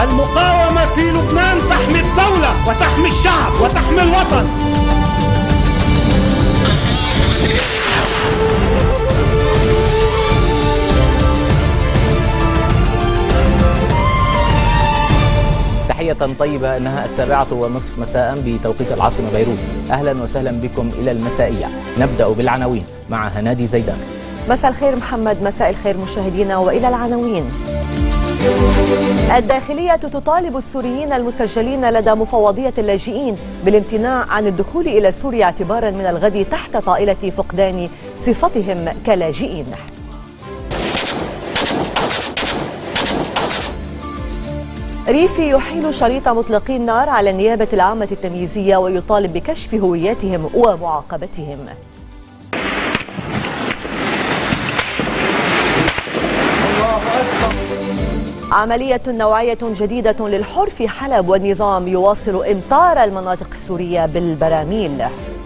المقاومة في لبنان تحمي الدولة وتحمي الشعب وتحمي الوطن. تحية طيبة، إنها 7:30 مساء بتوقيت العاصمة بيروت. أهلا وسهلا بكم إلى المسائية. نبدأ بالعناوين مع هنادي زيدان. مساء الخير محمد. مساء الخير مشاهدينا، وإلى العناوين. الداخلية تطالب السوريين المسجلين لدى مفوضية اللاجئين بالامتناع عن الدخول إلى سوريا اعتبارا من الغد تحت طائلة فقدان صفتهم كلاجئين. ريفي يحيل شريط مطلقي النار على النيابة العامة التمييزية ويطالب بكشف هوياتهم ومعاقبتهم. عملية نوعية جديدة للحر في حلب، والنظام يواصل إمطار المناطق السورية بالبراميل.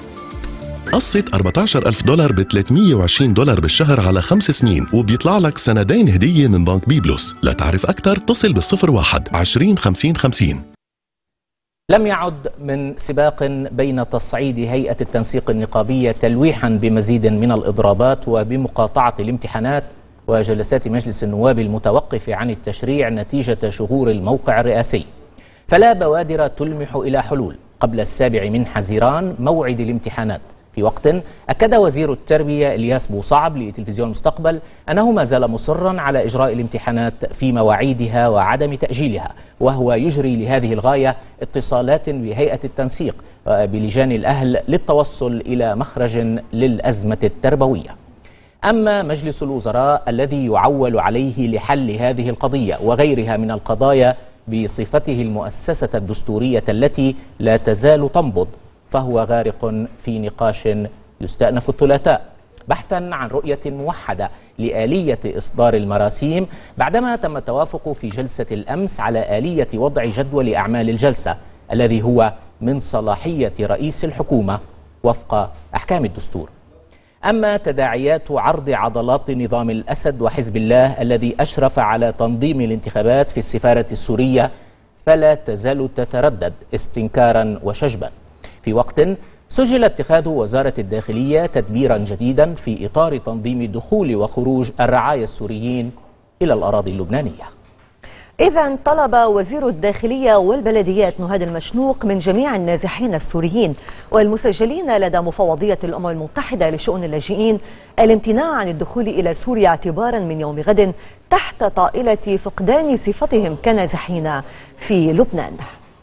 قصة $14,000 ب $320 بالشهر على 5 سنين، وبيطلع لك سندين هدية من بنك بيبلس. لتعرف أكثر اتصل بال01 20 50 50. لم يعد من سباق بين تصعيد هيئة التنسيق النقابية تلويحا بمزيد من الإضرابات وبمقاطعة الامتحانات وجلسات مجلس النواب المتوقف عن التشريع نتيجة شهور الموقع الرئاسي، فلا بوادر تلمح إلى حلول قبل 7 من حزيران موعد الامتحانات، في وقت أكد وزير التربية إلياس بوصعب لتلفزيون المستقبل أنه ما زال مصرا على إجراء الامتحانات في مواعيدها وعدم تأجيلها، وهو يجري لهذه الغاية اتصالات بهيئة التنسيق بلجان الأهل للتوصل إلى مخرج للأزمة التربوية. أما مجلس الوزراء الذي يعول عليه لحل هذه القضية وغيرها من القضايا بصفته المؤسسة الدستورية التي لا تزال تنبض، فهو غارق في نقاش يستأنف الثلاثاء بحثا عن رؤية موحدة لآلية إصدار المراسيم، بعدما تم التوافق في جلسة الأمس على آلية وضع جدول أعمال الجلسة الذي هو من صلاحية رئيس الحكومة وفق أحكام الدستور. أما تداعيات عرض عضلات نظام الأسد وحزب الله الذي أشرف على تنظيم الانتخابات في السفارة السورية فلا تزال تتردد استنكارا وشجبا، في وقت سجل اتخاذ وزارة الداخلية تدبيرا جديدا في إطار تنظيم دخول وخروج الرعايا السوريين إلى الأراضي اللبنانية. إذن طلب وزير الداخلية والبلديات نهاد المشنوق من جميع النازحين السوريين والمسجلين لدى مفوضية الأمم المتحدة لشؤون اللاجئين الامتناع عن الدخول إلى سوريا اعتبارا من يوم غد تحت طائلة فقدان صفتهم كنازحين في لبنان.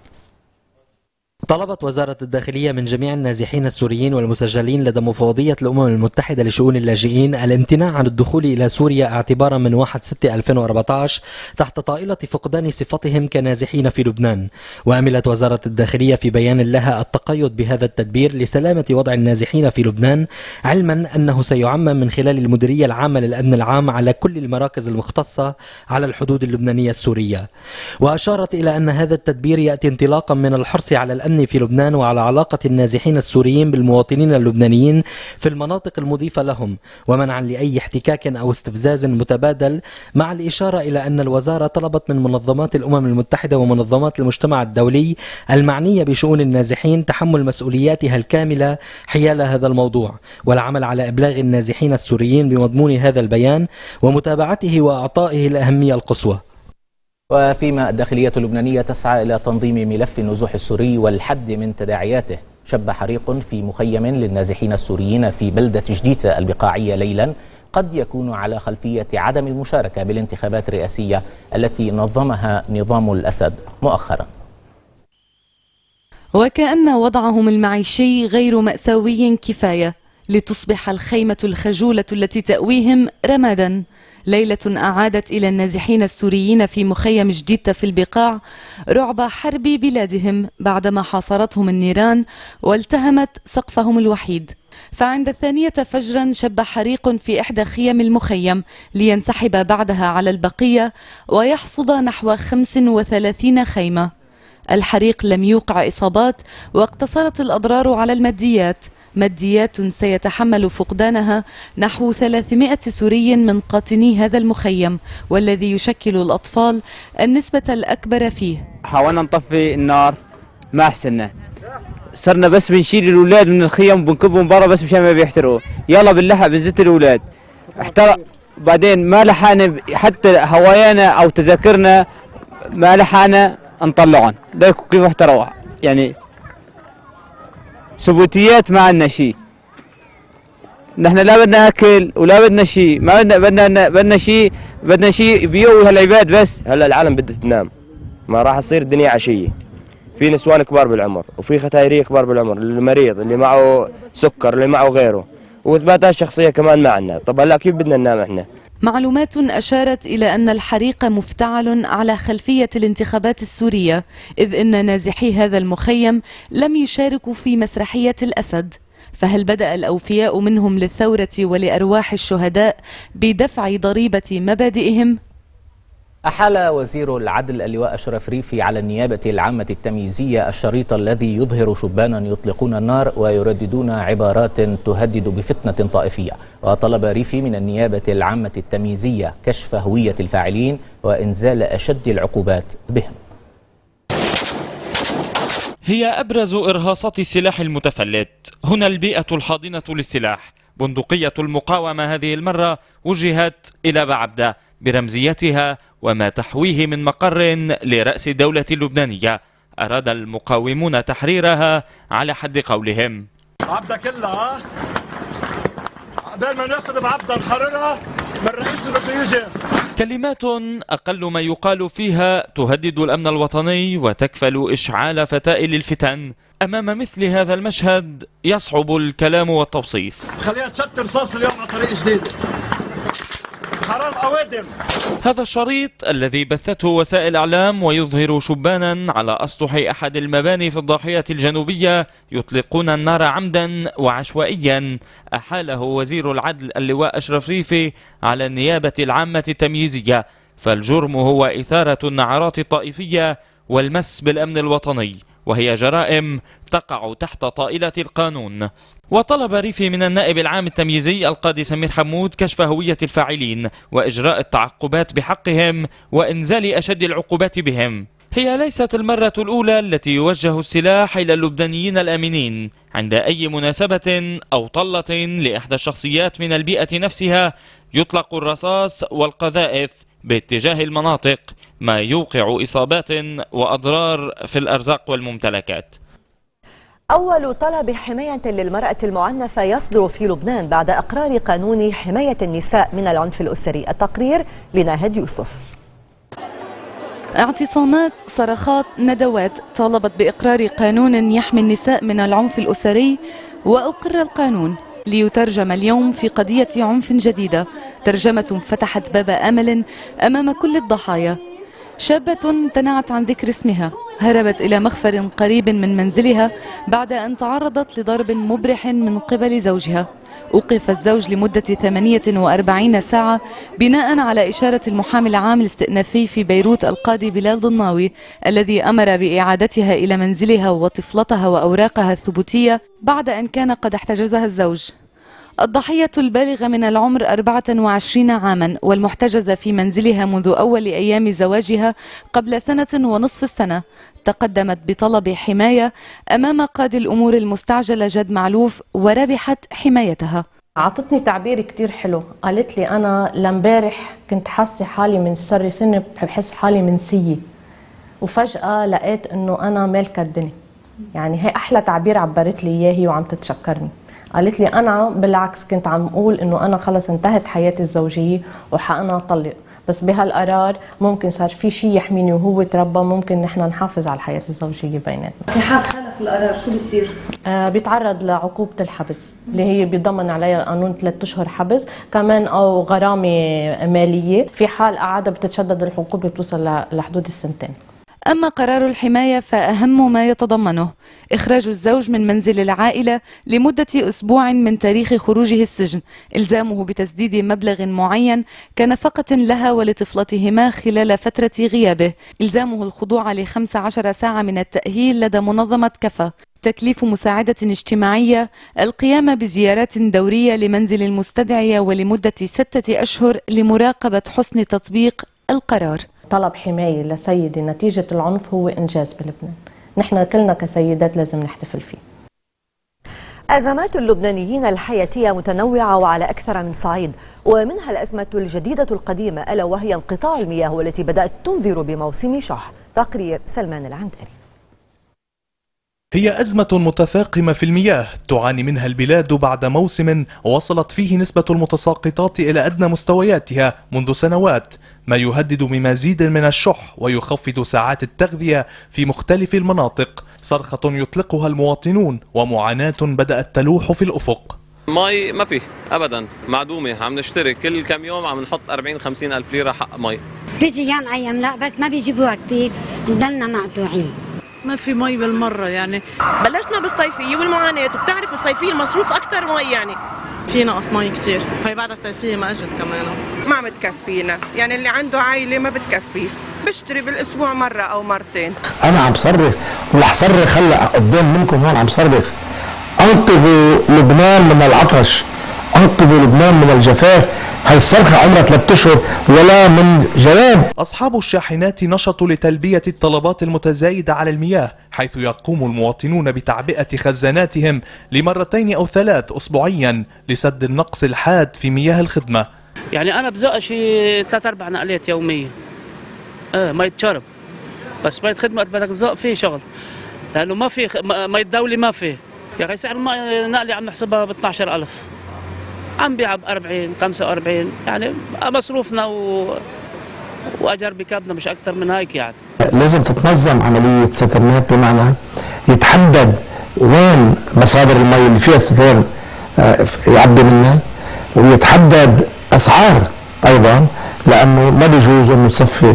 طلبت وزارة الداخلية من جميع النازحين السوريين والمسجلين لدى مفوضية الأمم المتحدة لشؤون اللاجئين الامتناع عن الدخول إلى سوريا اعتبارا من 1/6/2014 تحت طائلة فقدان صفتهم كنازحين في لبنان. وأملت وزارة الداخلية في بيان لها التقيد بهذا التدبير لسلامة وضع النازحين في لبنان، علما أنه سيعمم من خلال المديرية العامة للأمن العام على كل المراكز المختصة على الحدود اللبنانية السورية. وأشارت إلى أن هذا التدبير يأتي انطلاقا من الحرص على الأمن في لبنان وعلى علاقة النازحين السوريين بالمواطنين اللبنانيين في المناطق المضيفة لهم، ومنعا لأي احتكاك أو استفزاز متبادل، مع الإشارة إلى أن الوزارة طلبت من منظمات الأمم المتحدة ومنظمات المجتمع الدولي المعنية بشؤون النازحين تحمل مسؤولياتها الكاملة حيال هذا الموضوع، والعمل على إبلاغ النازحين السوريين بمضمون هذا البيان ومتابعته وإعطائه الأهمية القصوى. وفيما الداخلية اللبنانية تسعى إلى تنظيم ملف النزوح السوري والحد من تداعياته، شب حريق في مخيم للنازحين السوريين في بلدة جديدة البقاعية ليلا قد يكون على خلفية عدم المشاركة بالانتخابات الرئاسية التي نظمها نظام الأسد مؤخرا. وكأن وضعهم المعيشي غير مأساوي كفاية لتصبح الخيمة الخجولة التي تأويهم رمادا. ليلة أعادت إلى النازحين السوريين في مخيم جديدة في البقاع رعب حرب بلادهم بعدما حاصرتهم النيران والتهمت سقفهم الوحيد. فعند 2 فجرا شب حريق في إحدى خيم المخيم لينسحب بعدها على البقية ويحصد نحو 35 خيمة. الحريق لم يوقع إصابات واقتصرت الأضرار على الماديات، ماديات سيتحمل فقدانها نحو 300 سوري من قاطني هذا المخيم، والذي يشكل الأطفال النسبة الأكبر فيه. حاولنا نطفي النار ما أحسننا، صرنا بس بنشيل الأولاد من الخيم وبنكبهم برا بس مشان ما بيحترقوا، يلا باللحق بنزت الأولاد احترق. بعدين ما لحقنا حتى هوايانا أو تذاكرنا ما لحقنا نطلعهم، ليكوا كيف احترقوا. يعني ثبوتيات ما عندنا شيء، نحن لا بدنا اكل ولا بدنا شيء، ما بدنا شيء بيقوي هالعباد بس. هلا العالم بدها تنام، ما راح تصير الدنيا عشيه. في نسوان كبار بالعمر وفي ختايريه كبار بالعمر، المريض اللي معه سكر اللي معه غيره، واثباتات شخصيه كمان ما عندنا. طب هلا كيف بدنا ننام احنا؟ معلومات أشارت إلى أن الحريق مفتعل على خلفية الانتخابات السورية، إذ أن نازحي هذا المخيم لم يشاركوا في مسرحية الأسد. فهل بدأ الأوفياء منهم للثورة ولأرواح الشهداء بدفع ضريبة مبادئهم؟ أحال وزير العدل اللواء أشرف ريفي على النيابة العامة التمييزية الشريط الذي يظهر شبانا يطلقون النار ويرددون عبارات تهدد بفتنة طائفية. وطلب ريفي من النيابة العامة التمييزية كشف هوية الفاعلين وإنزال أشد العقوبات بهم. هي أبرز إرهاصات السلاح المتفلت هنا البيئة الحاضنة للسلاح. بندقية المقاومة هذه المرة وجهت إلى بعبدة برمزيتها وما تحويه من مقر لرأس الدولة اللبنانية. أراد المقاومون تحريرها على حد قولهم. عبدة كلها قبل ما ناخذ بعبدة نحررها من الرئيس اللي بده يجي. كلمات أقل ما يقال فيها تهدد الأمن الوطني وتكفل إشعال فتائل الفتن. أمام مثل هذا المشهد يصعب الكلام والتوصيف. خليها تشتم رصاص اليوم على طريق جديد. حرام أوادم. هذا الشريط الذي بثته وسائل الإعلام ويظهر شبانا على أسطح أحد المباني في الضاحية الجنوبية يطلقون النار عمدا وعشوائيا، أحاله وزير العدل اللواء أشرف ريفي على النيابة العامة التمييزية. فالجرم هو إثارة النعرات الطائفية والمس بالأمن الوطني، وهي جرائم تقع تحت طائلة القانون. وطلب ريفي من النائب العام التمييزي القاضي سمير حمود كشف هوية الفاعلين وإجراء التعقبات بحقهم وإنزال أشد العقوبات بهم. هي ليست المرة الأولى التي يوجه السلاح إلى اللبنانيين الآمنين عند أي مناسبة أو طلة لإحدى الشخصيات من البيئة نفسها. يطلق الرصاص والقذائف باتجاه المناطق، ما يوقع إصابات وأضرار في الأرزاق والممتلكات. أول طلب حماية للمرأة المعنفة يصدر في لبنان بعد إقرار قانون حماية النساء من العنف الأسري. التقرير لناهد يوسف. اعتصامات، صرخات، ندوات طالبت بإقرار قانون يحمي النساء من العنف الأسري، وأقر القانون ليترجم اليوم في قضية عنف جديدة، ترجمة فتحت باب أمل أمام كل الضحايا. شابة امتنعت عن ذكر اسمها هربت إلى مخفر قريب من منزلها بعد أن تعرضت لضرب مبرح من قبل زوجها. أوقف الزوج لمدة 48 ساعة بناء على إشارة المحامي العام الاستئنافي في بيروت القاضي بلال ضناوي، الذي أمر بإعادتها إلى منزلها وطفلتها وأوراقها الثبوتية بعد أن كان قد احتجزها الزوج. الضحية البالغة من العمر 24 عاما والمحتجزة في منزلها منذ أول أيام زواجها قبل 1.5 سنة تقدمت بطلب حماية أمام قاضي الأمور المستعجلة جد معلوف وربحت حمايتها. عطتني تعبير كتير حلو، قالت لي أنا لامبارح كنت حاسة حالي من سر سنة، بحس حالي منسية، وفجأة لقيت إنه أنا مالكة الدنيا. يعني هي أحلى تعبير عبرت لي إياه هي وعم تتشكرني. قالت لي أنا بالعكس كنت عم أقول إنه أنا خلص انتهت حياتي الزوجية وحقنا أطلق، بس بهالقرار ممكن صار في شيء يحميني وهو تربى، ممكن نحن نحافظ على الحياة الزوجية بيناتنا. في حال خلف القرار شو بيصير؟ بيتعرض لعقوبة الحبس اللي هي بيضمن عليها القانون 3 أشهر حبس، كمان أو غرامة مالية. في حال أعادة بتتشدد العقوبة بتوصل لحدود 2 سنين. أما قرار الحماية فأهم ما يتضمنه إخراج الزوج من منزل العائلة لمدة أسبوع من تاريخ خروجه السجن، إلزامه بتسديد مبلغ معين كنفقة لها ولطفلتهما خلال فترة غيابه، إلزامه الخضوع ل15 ساعة من التأهيل لدى منظمة كفا، تكليف مساعدة اجتماعية القيام بزيارات دورية لمنزل المستدعية ولمدة 6 أشهر لمراقبة حسن تطبيق القرار. طلب حماية لسيدة نتيجة العنف هو إنجاز بلبنان، نحن كلنا كسيدات لازم نحتفل فيه. أزمات اللبنانيين الحياتية متنوعة وعلى أكثر من صعيد، ومنها الأزمة الجديدة القديمة ألا وهي انقطاع المياه والتي بدأت تنذر بموسم شح. تقرير سلمان العنداري. هي أزمة متفاقمة في المياه تعاني منها البلاد بعد موسم وصلت فيه نسبة المتساقطات إلى أدنى مستوياتها منذ سنوات، ما يهدد بمزيد من الشح ويخفض ساعات التغذية في مختلف المناطق. صرخة يطلقها المواطنون ومعاناة بدأت تلوح في الأفق. مي ما فيه أبدا، معدومة، عم نشتري كل كم يوم عم نحط 40-50 ألف ليرة حق مي. بيجي أيام لا بس ما بيجيبوها كتير، بضلنا مقطوعين. ما في مي بالمرة يعني. بلشنا بالصيفية والمعاناة، وبتعرف الصيفية المصروف أكتر مي يعني. في نقص مي كتير، هي بعد الصيفية ما اجت كمان. ما بتكفينا، يعني اللي عنده عائلة ما بتكفيه، بشتري بالأسبوع مرة أو مرتين. أنا عم صرخ ورح صرخ هلا قدام منكم هون، عم صرخ أنقذوا لبنان من العطش، أنقذوا لبنان من الجفاف. هاي الصرخة عمرها 3 أشهر ولا من جواب. أصحاب الشاحنات نشطوا لتلبية الطلبات المتزايدة على المياه، حيث يقوم المواطنون بتعبئة خزاناتهم ل2 أو 3 أسبوعيا لسد النقص الحاد في مياه الخدمة. يعني أنا بزق شي 3-4 نقلات يوميا. مية شرب، بس مية خدمة بدك تزق فيه شغل، لأنه ما في مية دولة ما في. يا أخي سعر الماء نقلي عم نحسبها ب 12,000، عم بيع ب 40-45، يعني مصروفنا وأجر بكابنا مش أكثر من هيك. يعني لازم تتنظم عملية سترنات، بمعنى يتحدد وين مصادر المي اللي فيها سترن يعبي منها، ويتحدد أسعار أيضا، لأنه ما بيجوز إنه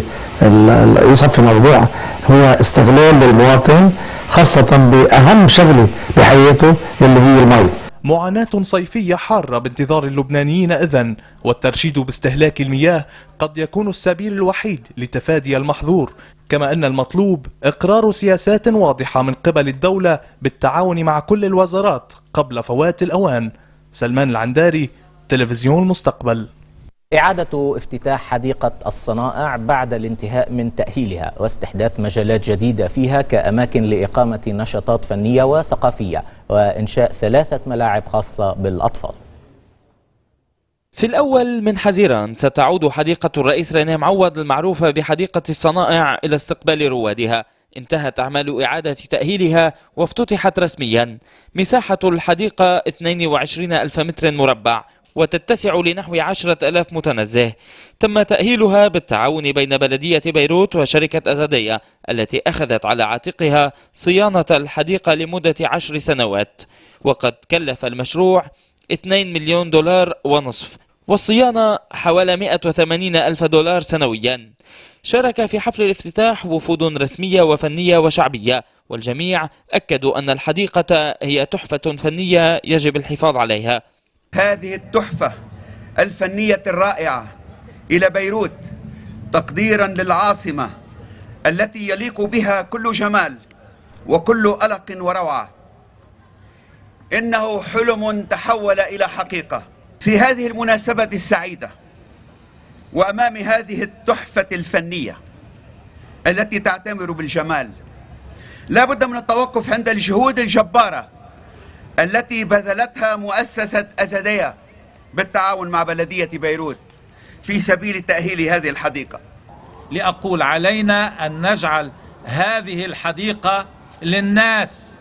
يصفي موضوع هو استغلال للمواطن، خاصة بأهم شغلة بحياته اللي هي المي. معاناة صيفية حارة بانتظار اللبنانيين إذن، والترشيد باستهلاك المياه قد يكون السبيل الوحيد لتفادي المحظور، كما أن المطلوب إقرار سياسات واضحة من قبل الدولة بالتعاون مع كل الوزارات قبل فوات الأوان. سلمان العنداري، تلفزيون المستقبل. إعادة افتتاح حديقة الصنائع بعد الانتهاء من تأهيلها واستحداث مجالات جديدة فيها كأماكن لإقامة نشاطات فنية وثقافية وإنشاء 3 ملاعب خاصة بالأطفال. في الأول من حزيران ستعود حديقة الرئيس رينيه معوض المعروفة بحديقة الصنائع إلى استقبال روادها. انتهت أعمال إعادة تأهيلها وافتتحت رسميا. مساحة الحديقة 22,000 متر مربع وتتسع لنحو 10,000 متنزه. تم تأهيلها بالتعاون بين بلدية بيروت وشركة أزادية التي أخذت على عاتقها صيانة الحديقة لمدة 10 سنوات، وقد كلف المشروع 2 مليون دولار ونصف، والصيانة حوالي 180,000 دولار سنويا. شارك في حفل الافتتاح وفود رسمية وفنية وشعبية، والجميع أكدوا أن الحديقة هي تحفة فنية يجب الحفاظ عليها. هذه التحفة الفنية الرائعة إلى بيروت تقديرا للعاصمة التي يليق بها كل جمال وكل ألق وروعة. إنه حلم تحول إلى حقيقة. في هذه المناسبة السعيدة وأمام هذه التحفة الفنية التي تعتمر بالجمال، لا بد من التوقف عند الجهود الجبارة التي بذلتها مؤسسة أزادية بالتعاون مع بلدية بيروت في سبيل تأهيل هذه الحديقة. لأقول علينا أن نجعل هذه الحديقة للناس،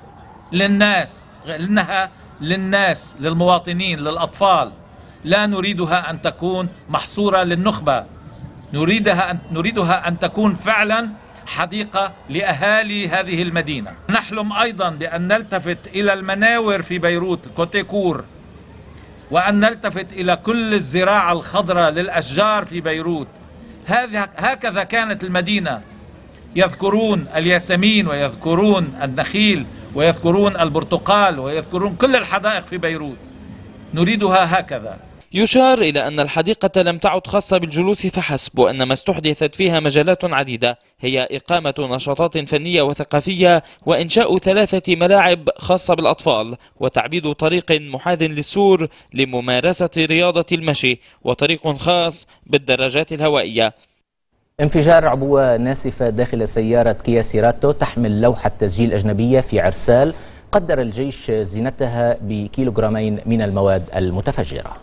إنها للناس، للمواطنين، للأطفال. لا نريدها أن تكون محصورة للنخبة، نريدها أن تكون فعلا حديقة لأهالي هذه المدينة. نحلم أيضا بأن نلتفت إلى المناور في بيروت كوتيكور، وأن نلتفت إلى كل الزراعة الخضراء للأشجار في بيروت. هكذا كانت المدينة، يذكرون الياسمين ويذكرون النخيل ويذكرون البرتقال ويذكرون كل الحدائق في بيروت. نريدها هكذا. يشار إلى أن الحديقة لم تعد خاصة بالجلوس فحسب، وأنما استحدثت فيها مجالات عديدة هي إقامة نشاطات فنية وثقافية وإنشاء 3 ملاعب خاصة بالأطفال وتعبيد طريق محاذ للسور لممارسة رياضة المشي وطريق خاص بالدراجات الهوائية. انفجار عبوة ناسفة داخل سيارة كيا سيراتو تحمل لوحة تسجيل أجنبية في عرسال، قدر الجيش زينتها بكيلوغرامين من المواد المتفجرة.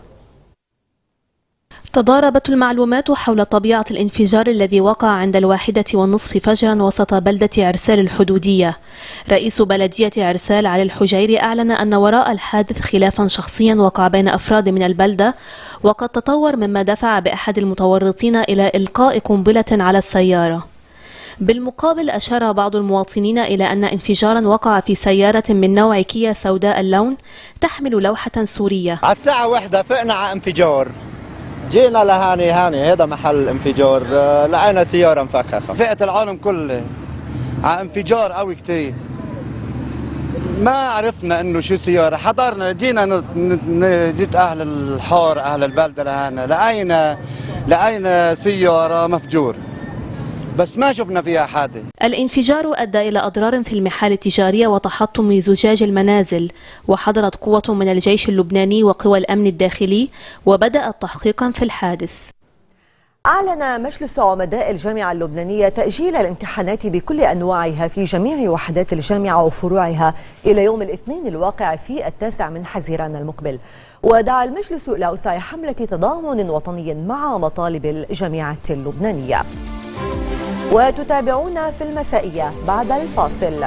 تضاربت المعلومات حول طبيعة الانفجار الذي وقع عند 1:30 فجرا وسط بلدة عرسال الحدودية. رئيس بلدية عرسال علي الحجيري أعلن أن وراء الحادث خلافا شخصيا وقع بين أفراد من البلدة، وقد تطور مما دفع بأحد المتورطين إلى إلقاء قنبلة على السيارة. بالمقابل أشار بعض المواطنين إلى أن انفجارا وقع في سيارة من نوع كيا سوداء اللون تحمل لوحة سورية. على الساعة 1 فقنا على انفجار، جينا لهاني هذا محل الانفجار، لقينا سيارة مفخخة. فقت العالم كله على انفجار قوي كتير، ما عرفنا انه شو سيارة، حضرنا جينا جيت اهل الحار اهل البلدة لهنا لقينا سيارة مفجور بس ما شفنا فيها حادث. الانفجار أدى إلى أضرار في المحال التجارية وتحطم زجاج المنازل، وحضرت قوة من الجيش اللبناني وقوى الأمن الداخلي وبدأت تحقيقا في الحادث. أعلن مجلس عمداء الجامعة اللبنانية تأجيل الامتحانات بكل أنواعها في جميع وحدات الجامعة وفروعها إلى يوم الاثنين الواقع في 9 من حزيران المقبل. ودعا المجلس إلى أوسع حملة تضامن وطني مع مطالب الجامعة اللبنانية. وتتابعونا في المسائية بعد الفاصل.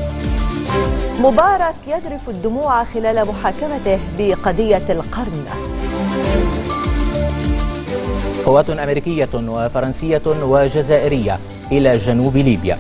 مبارك يذرف الدموع خلال محاكمته بقضية القرن. قوات أمريكية وفرنسية وجزائرية إلى جنوب ليبيا.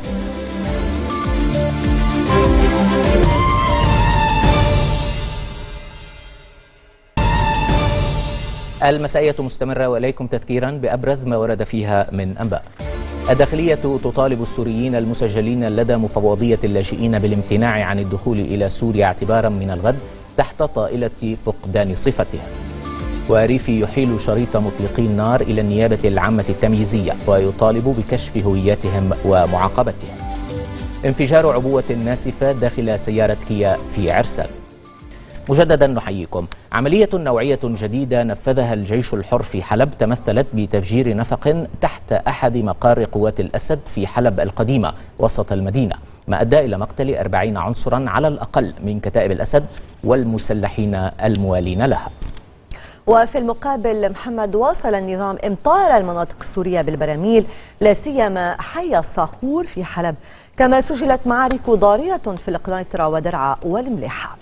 المسائية مستمرة، وإليكم تذكيرا بأبرز ما ورد فيها من أنباء. الداخلية تطالب السوريين المسجلين لدى مفوضية اللاجئين بالامتناع عن الدخول إلى سوريا اعتبارا من الغد تحت طائلة فقدان صفتها. وريفي يحيل شريط مطلقي النار إلى النيابة العامة التمييزية ويطالب بكشف هوياتهم ومعاقبتهم. انفجار عبوة ناسفة داخل سيارة كيا في عرسال. مجددا نحييكم. عملية نوعية جديدة نفذها الجيش الحر في حلب تمثلت بتفجير نفق تحت أحد مقار قوات الأسد في حلب القديمة وسط المدينة، ما أدى إلى مقتل 40 عنصرا على الأقل من كتائب الأسد والمسلحين الموالين لها. وفي المقابل محمد، واصل النظام إمطار المناطق السورية بالبراميل لا سيما حي الصاخور في حلب، كما سجلت معارك ضارية في القنيطرة ودرعا والمليحة.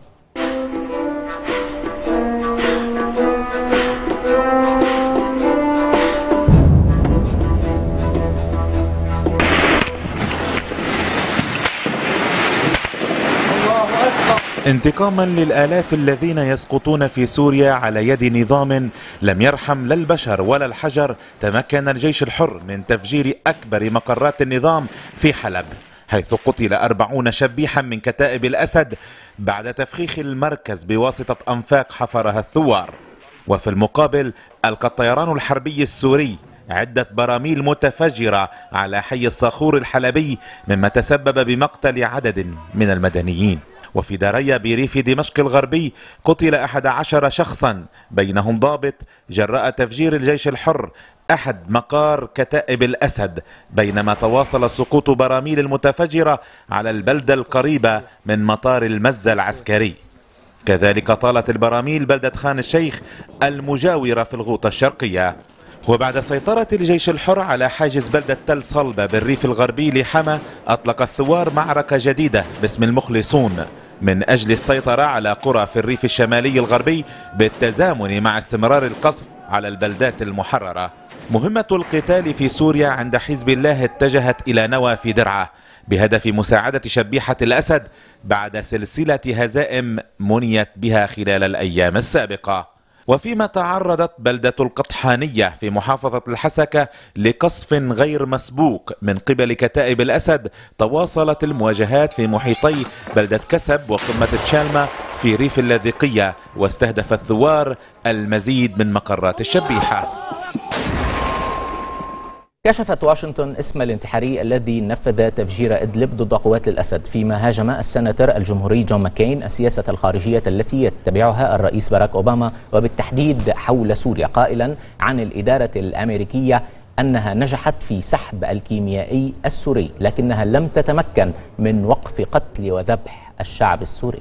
انتقاما للآلاف الذين يسقطون في سوريا على يد نظام لم يرحم لا البشر ولا الحجر، تمكن الجيش الحر من تفجير أكبر مقرات النظام في حلب، حيث قتل 40 شبيحا من كتائب الأسد بعد تفخيخ المركز بواسطة أنفاق حفرها الثوار. وفي المقابل ألقى الطيران الحربي السوري عدة براميل متفجرة على حي الصاخور الحلبي، مما تسبب بمقتل عدد من المدنيين. وفي داريا بريف دمشق الغربي قتل 11 شخصا بينهم ضابط جراء تفجير الجيش الحر أحد مقار كتائب الأسد، بينما تواصل السقوط براميل المتفجرة على البلدة القريبة من مطار المزة العسكري. كذلك طالت البراميل بلدة خان الشيخ المجاورة في الغوطة الشرقية. وبعد سيطرة الجيش الحر على حاجز بلدة تل صلبة بالريف الغربي لحما، أطلق الثوار معركة جديدة باسم المخلصون من أجل السيطرة على قرى في الريف الشمالي الغربي بالتزامن مع استمرار القصف على البلدات المحررة. مهمة القتال في سوريا عند حزب الله اتجهت إلى نوى في درعا بهدف مساعدة شبيحة الأسد بعد سلسلة هزائم منيت بها خلال الأيام السابقة. وفيما تعرضت بلدة القطحانية في محافظة الحسكة لقصف غير مسبوق من قبل كتائب الأسد، تواصلت المواجهات في محيطي بلدة كسب وقمة تشالما في ريف اللاذقية، واستهدف الثوار المزيد من مقرات الشبيحة. كشفت واشنطن اسم الانتحاري الذي نفذ تفجير إدلب ضد قوات الأسد، فيما هاجم السناتور الجمهوري جون ماكين السياسة الخارجية التي يتبعها الرئيس باراك أوباما، وبالتحديد حول سوريا، قائلا عن الإدارة الأمريكية أنها نجحت في سحب الكيميائي السوري، لكنها لم تتمكن من وقف قتل وذبح الشعب السوري.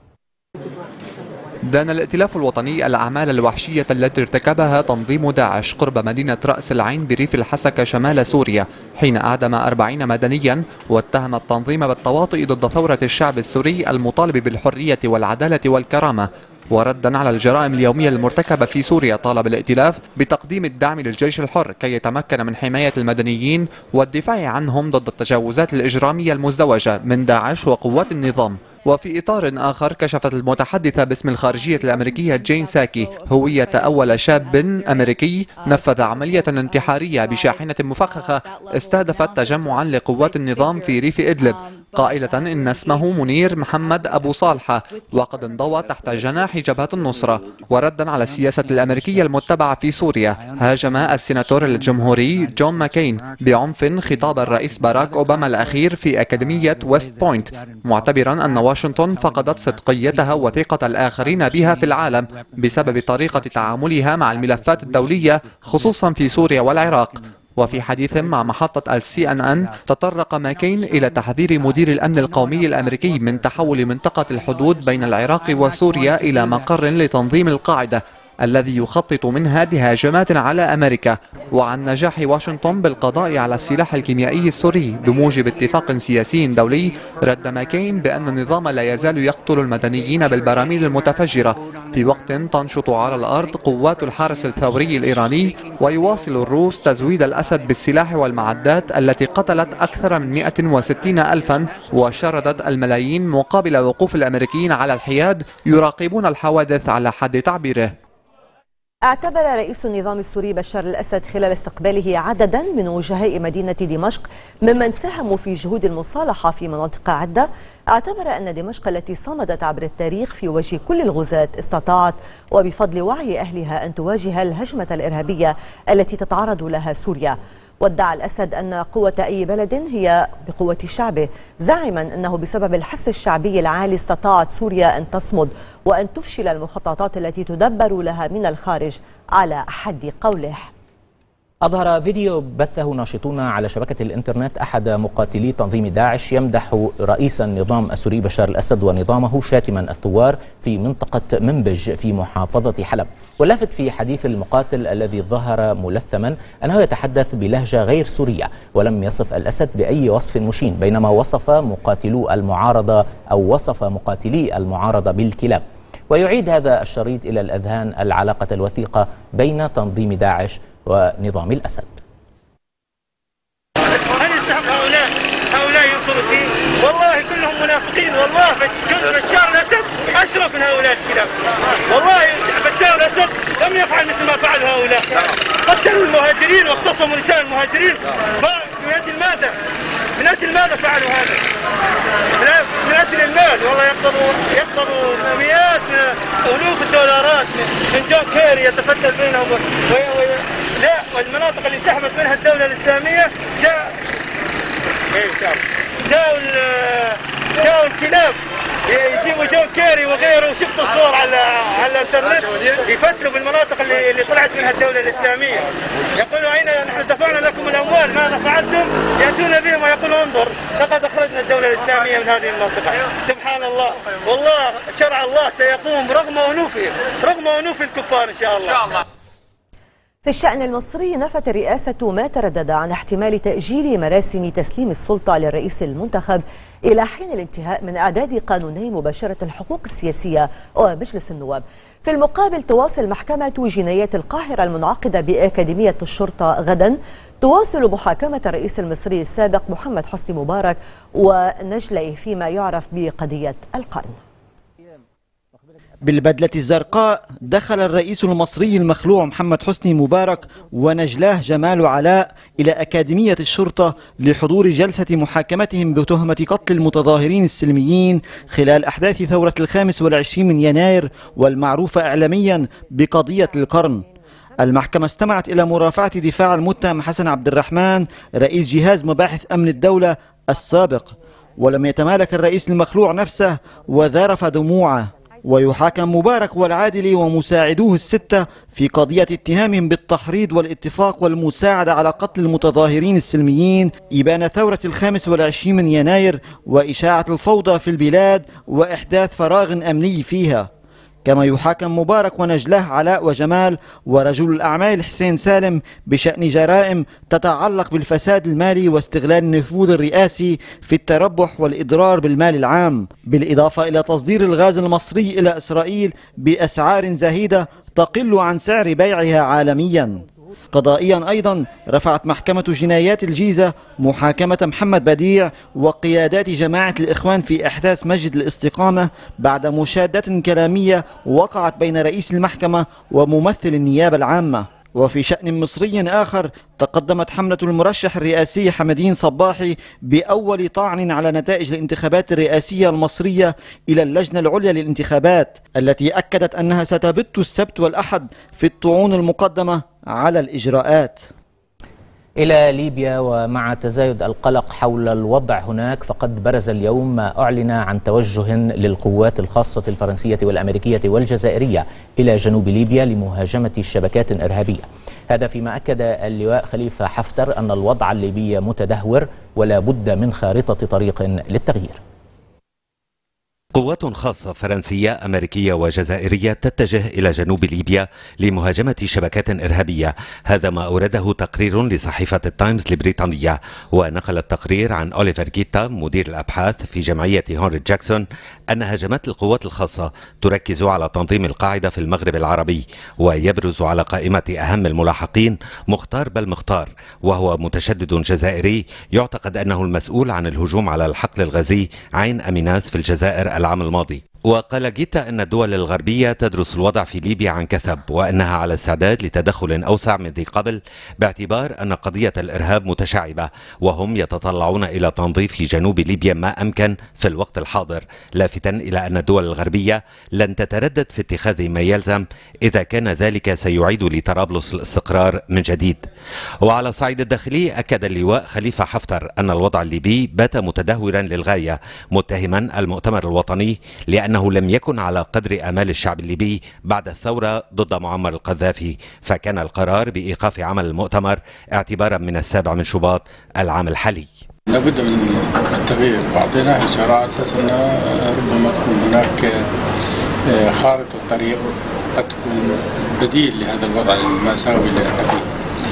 دان الائتلاف الوطني الأعمال الوحشية التي ارتكبها تنظيم داعش قرب مدينة رأس العين بريف الحسكة شمال سوريا، حين أعدم 40 مدنيا، واتهم التنظيم بالتواطؤ ضد ثورة الشعب السوري المطالب بالحرية والعدالة والكرامة. وردا على الجرائم اليومية المرتكبة في سوريا، طالب الائتلاف بتقديم الدعم للجيش الحر كي يتمكن من حماية المدنيين والدفاع عنهم ضد التجاوزات الإجرامية المزدوجة من داعش وقوات النظام. وفي إطار آخر، كشفت المتحدثة باسم الخارجية الأمريكية جين ساكي هوية أول شاب أمريكي نفذ عملية انتحارية بشاحنة مفخخة استهدفت تجمعا لقوات النظام في ريف إدلب، قائلة إن اسمه منير محمد أبو صالحة وقد انضوى تحت جناح جبهة النصرة. وردا على السياسة الأمريكية المتبعة في سوريا، هاجم السيناتور الجمهوري جون ماكين بعنف خطاب الرئيس باراك أوباما الأخير في أكاديمية ويست بوينت، معتبرا أن واشنطن فقدت صدقيتها وثقة الآخرين بها في العالم بسبب طريقة تعاملها مع الملفات الدولية خصوصا في سوريا والعراق. وفي حديث مع محطة CNN تطرق ماكين إلى تحذير مدير الأمن القومي الأمريكي من تحول منطقة الحدود بين العراق وسوريا إلى مقر لتنظيم القاعدة الذي يخطط منها لهجمات على أمريكا، وعن نجاح واشنطن بالقضاء على السلاح الكيميائي السوري بموجب اتفاق سياسي دولي. رد ماكين بأن النظام لا يزال يقتل المدنيين بالبراميل المتفجرة في وقت تنشط على الأرض قوات الحرس الثوري الإيراني، ويواصل الروس تزويد الأسد بالسلاح والمعدات التي قتلت أكثر من 160 ألفا وشردت الملايين، مقابل وقوف الأمريكيين على الحياد يراقبون الحوادث على حد تعبيره. اعتبر رئيس النظام السوري بشار الأسد خلال استقباله عددا من وجهاء مدينة دمشق ممن ساهموا في جهود المصالحة في مناطق عدة، اعتبر أن دمشق التي صمدت عبر التاريخ في وجه كل الغزاة استطاعت وبفضل وعي أهلها أن تواجه الهجمة الإرهابية التي تتعرض لها سوريا. وادعى الأسد أن قوة أي بلد هي بقوة شعبه، زاعما أنه بسبب الحس الشعبي العالي استطاعت سوريا أن تصمد وأن تفشل المخططات التي تدبر لها من الخارج على حد قوله. أظهر فيديو بثه ناشطون على شبكة الإنترنت أحد مقاتلي تنظيم داعش يمدح رئيس النظام السوري بشار الأسد ونظامه، شاتما الثوار في منطقة منبج في محافظة حلب. واللافت في حديث المقاتل الذي ظهر ملثما أنه يتحدث بلهجة غير سورية، ولم يصف الأسد بأي وصف مشين، بينما وصف مقاتلي المعارضة بالكلاب. ويعيد هذا الشريط إلى الأذهان العلاقة الوثيقة بين تنظيم داعش ونظام الأسد. هل يستحق هؤلاء ينصروا الدين؟ والله كلهم منافقين، والله بشار الأسد أشرف من هؤلاء الكلاب. والله بشار الأسد لم يفعل مثل ما فعل هؤلاء، قتلوا المهاجرين واغتصبوا نساء المهاجرين. من أجل ماذا؟ من أجل ماذا فعلوا هذا؟ من أجل المال. والله يقبضوا مئات ألوف الدولارات من جون كيري يتفتل بينهم. لا، والمناطق اللي سحبت منها الدولة الإسلامية جاءوا الكلاب يجيبوا جون كيري وغيره، وشفت الصور على الانترنت يفتلوا بالمناطق اللي طلعت منها الدولة الإسلامية. يقولوا أين نحن دفعنا لكم الأموال، ماذا فعلتم؟ يأتون بهم ويقولون انظر لقد أخرجنا الدولة الإسلامية من هذه المنطقة. سبحان الله، والله شرع الله سيقوم رغم أنوف الكفار إن شاء الله. في الشأن المصري، نفت الرئاسة ما تردد عن احتمال تأجيل مراسم تسليم السلطة للرئيس المنتخب إلى حين الانتهاء من إعداد قانوني مباشرة الحقوق السياسية ومجلس النواب. في المقابل، تواصل محكمة جنايات القاهرة المنعقدة بأكاديمية الشرطة غدا تواصل محاكمة الرئيس المصري السابق محمد حسني مبارك ونجليه فيما يعرف بقضية القرن. بالبدلة الزرقاء دخل الرئيس المصري المخلوع محمد حسني مبارك ونجلاه جمال علاء إلى أكاديمية الشرطة لحضور جلسة محاكمتهم بتهمة قتل المتظاهرين السلميين خلال أحداث ثورة 25 من يناير والمعروفة إعلاميا بقضية القرن. المحكمة استمعت إلى مرافعة دفاع المتهم حسن عبد الرحمن رئيس جهاز مباحث أمن الدولة السابق، ولم يتمالك الرئيس المخلوع نفسه وذرف دموعه. ويحاكم مبارك والعادلي ومساعدوه الستة في قضية اتهامهم بالتحريض والاتفاق والمساعدة على قتل المتظاهرين السلميين إبان ثورة 25 من يناير وإشاعة الفوضى في البلاد وإحداث فراغ أمني فيها. كما يحاكم مبارك ونجلاه علاء وجمال ورجل الأعمال حسين سالم بشأن جرائم تتعلق بالفساد المالي واستغلال النفوذ الرئاسي في التربح والإضرار بالمال العام، بالإضافة إلى تصدير الغاز المصري إلى إسرائيل بأسعار زهيدة تقل عن سعر بيعها عالميا. قضائيا أيضا رفعت محكمة جنايات الجيزة محاكمة محمد بديع وقيادات جماعة الإخوان في إحداث مسجد الاستقامة بعد مشادة كلامية وقعت بين رئيس المحكمة وممثل النيابة العامة. وفي شأن مصري آخر تقدمت حملة المرشح الرئاسي حمدين صباحي بأول طعن على نتائج الانتخابات الرئاسية المصرية إلى اللجنة العليا للانتخابات التي أكدت أنها ستبت السبت والأحد في الطعون المقدمة على الإجراءات. إلى ليبيا، ومع تزايد القلق حول الوضع هناك فقد برز اليوم ما أعلن عن توجه للقوات الخاصة الفرنسية والأمريكية والجزائرية إلى جنوب ليبيا لمهاجمة شبكات إرهابية. هذا فيما أكد اللواء خليفة حفتر أن الوضع الليبي متدهور ولا بد من خارطة طريق للتغيير. قوات خاصة فرنسية أمريكية وجزائرية تتجه إلى جنوب ليبيا لمهاجمة شبكات إرهابية. هذا ما أورده تقرير لصحيفة التايمز البريطانية، ونقل التقرير عن أوليفر جيتا مدير الأبحاث في جمعية هنري جاكسون أن هجمات القوات الخاصة تركز على تنظيم القاعدة في المغرب العربي، ويبرز على قائمة أهم الملاحقين مختار بالمختار، وهو متشدد جزائري يعتقد أنه المسؤول عن الهجوم على الحقل الغازي عين أميناس في الجزائر العام الماضي. وقال جيتا أن الدول الغربية تدرس الوضع في ليبيا عن كثب، وأنها على استعداد لتدخل أوسع من ذي قبل باعتبار أن قضية الإرهاب متشعبة، وهم يتطلعون إلى تنظيف جنوب ليبيا ما أمكن في الوقت الحاضر، لافتا إلى أن الدول الغربية لن تتردد في اتخاذ ما يلزم إذا كان ذلك سيعيد لطرابلس الاستقرار من جديد. وعلى الصعيد الداخلي أكد اللواء خليفة حفتر أن الوضع الليبي بات متدهورا للغاية، متهما المؤتمر الوطني لأنه لم يكن على قدر آمال الشعب الليبي بعد الثورة ضد معمر القذافي، فكان القرار بإيقاف عمل المؤتمر اعتبارا من 7 شباط العام الحالي. لابد من التغيير، وأعطيناه إشارة على أساس أن ربما تكون هناك خارطة طريق قد تكون بديل لهذا الوضع المأساوي اللي احنا فيه.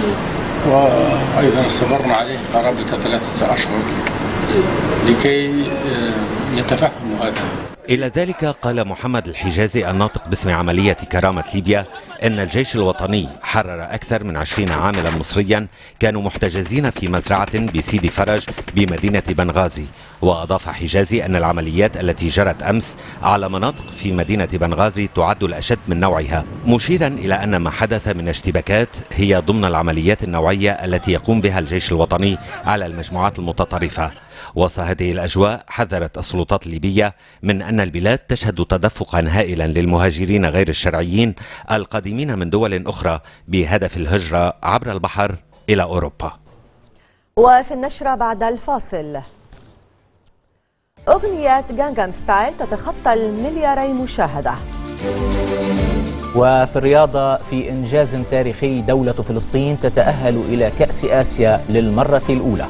وأيضا استمرنا عليه قرابة 3 أشهر لكي يتفهموا هذا. إلى ذلك قال محمد الحجازي الناطق باسم عملية كرامة ليبيا أن الجيش الوطني حرر أكثر من 20 عاملا مصريا كانوا محتجزين في مزرعة بسيدي فرج بمدينة بنغازي. وأضاف حجازي أن العمليات التي جرت أمس على مناطق في مدينة بنغازي تعد الأشد من نوعها، مشيرا إلى أن ما حدث من اشتباكات هي ضمن العمليات النوعية التي يقوم بها الجيش الوطني على المجموعات المتطرفة. وسط هذه الأجواء حذرت السلطات الليبية من أن البلاد تشهد تدفقا هائلا للمهاجرين غير الشرعيين القادمين من دول أخرى بهدف الهجرة عبر البحر إلى أوروبا. وفي النشرة بعد الفاصل، أغنية غانغام ستايل تتخطى 2,000,000,000 مشاهدة. وفي الرياضة، في إنجاز تاريخي دولة فلسطين تتأهل إلى كأس آسيا للمرة الأولى.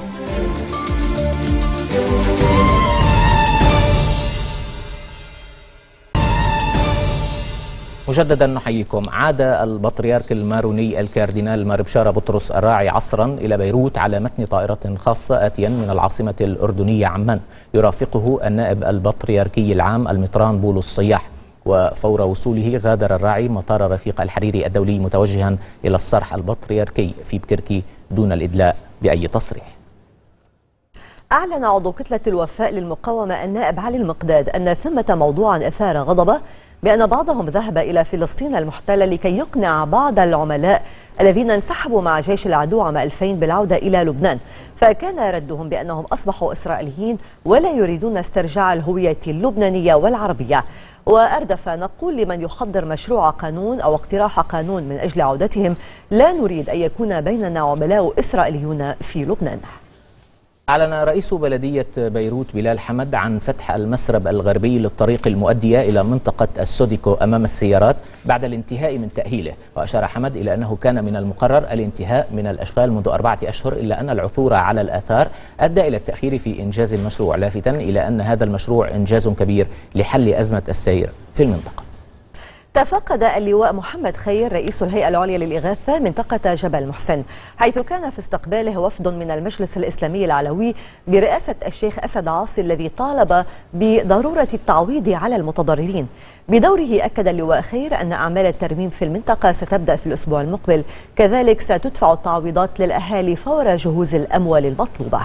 مجددا نحييكم. عاد البطريرك الماروني الكاردينال مار بشارة بطرس الراعي عصرا إلى بيروت على متن طائرة خاصة آتيا من العاصمة الأردنية عمان، يرافقه النائب البطريركي العام المطران بولس الصياح. وفور وصوله غادر الراعي مطار رفيق الحريري الدولي متوجها إلى الصرح البطريركي في بكركي دون الإدلاء بأي تصريح. أعلن عضو كتلة الوفاء للمقاومة النائب علي المقداد أن ثمة موضوعا أثار غضبه بأن بعضهم ذهب إلى فلسطين المحتلة لكي يقنع بعض العملاء الذين انسحبوا مع جيش العدو عام 2000 بالعودة إلى لبنان، فكان ردهم بأنهم أصبحوا إسرائيليين ولا يريدون استرجاع الهوية اللبنانية والعربية. وأردف نقول لمن يحضر مشروع قانون أو اقتراح قانون من أجل عودتهم: لا نريد أن يكون بيننا عملاء إسرائيليون في لبنان. أعلن رئيس بلدية بيروت بلال حمد عن فتح المسرب الغربي للطريق المؤدية إلى منطقة السوديكو أمام السيارات بعد الانتهاء من تأهيله. وأشار حمد إلى أنه كان من المقرر الانتهاء من الأشغال منذ 4 أشهر، إلا أن العثور على الآثار أدى إلى التأخير في إنجاز المشروع، لافتاً إلى أن هذا المشروع إنجاز كبير لحل أزمة السير في المنطقة. تفقد اللواء محمد خير رئيس الهيئة العليا للإغاثة منطقة جبل محسن، حيث كان في استقباله وفد من المجلس الإسلامي العلوي برئاسة الشيخ أسد عاصي، الذي طالب بضرورة التعويض على المتضررين. بدوره أكد اللواء خير أن أعمال الترميم في المنطقة ستبدأ في الأسبوع المقبل، كذلك ستدفع التعويضات للأهالي فور جهوز الأموال المطلوبة.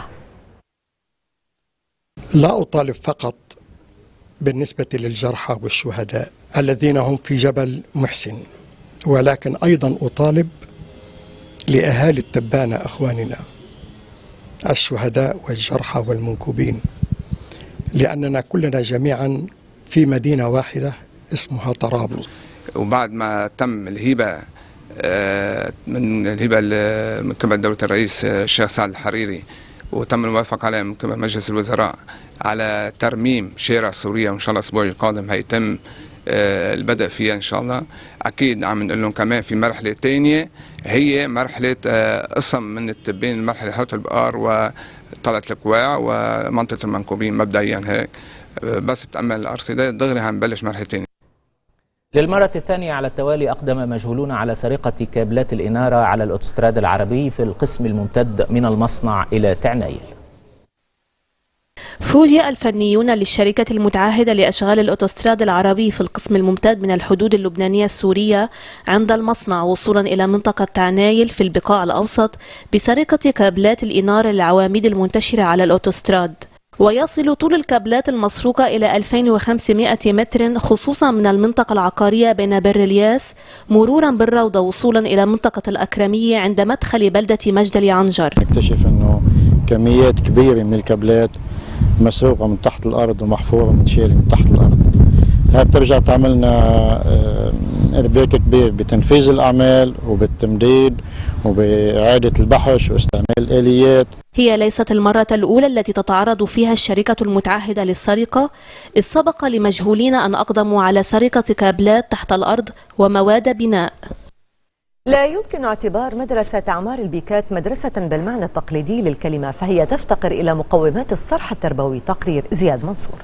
لا أطالب فقط بالنسبة للجرحى والشهداء الذين هم في جبل محسن، ولكن أيضا أطالب لأهالي التبانة أخواننا الشهداء والجرحى والمنكوبين، لأننا كلنا جميعا في مدينة واحدة اسمها طرابلس. وبعد ما تم الهبة من قبل دولة الرئيس الشيخ سعد الحريري، وتم الموافقة عليه من قبل مجلس الوزراء على ترميم شارع سوريا، وإن شاء الله الأسبوع القادم هيتم البدء فيها إن شاء الله. أكيد عم نقول لهم كمان في مرحلة تانية، هي مرحلة قسم من التبين، مرحلة حوت البقار وطلعة الكواع ومنطقة المنكوبين مبدئيا هيك، بس تأمل الأرصدة دغري هنبلش مرحلة تانية. للمرة الثانية على التوالي أقدم مجهولون على سرقة كابلات الإنارة على الأوتوستراد العربي في القسم الممتد من المصنع إلى تعنايل. فوجئ الفنيون للشركة المتعهدة لأشغال الأوتوستراد العربي في القسم الممتد من الحدود اللبنانية السورية عند المصنع وصولا إلى منطقة تعنايل في البقاع الأوسط بسرقة كابلات الإنارة للعواميد المنتشرة على الأوتوستراد. ويصل طول الكابلات المسروقة إلى 2500 متر، خصوصا من المنطقة العقارية بين بر الياس مرورا بالروضة وصولا إلى منطقة الأكرمية عند مدخل بلدة مجدلي عنجر. نكتشف أنه كميات كبيرة من الكابلات مسروقة من تحت الأرض ومحفورة من شيل من تحت الأرض. هاي بترجع تعملنا إرباك كبير بتنفيذ الأعمال وبالتمديد وبإعادة البحث واستعمال الآليات. هي ليست المرة الأولى التي تتعرض فيها الشركة المتعهدة للسرقة، إذ سبق لمجهولين أن أقدموا على سرقة كابلات تحت الأرض ومواد بناء. لا يمكن اعتبار مدرسة أعمار البيكات مدرسة بالمعنى التقليدي للكلمة، فهي تفتقر إلى مقومات الصرح التربوي. تقرير زياد منصور.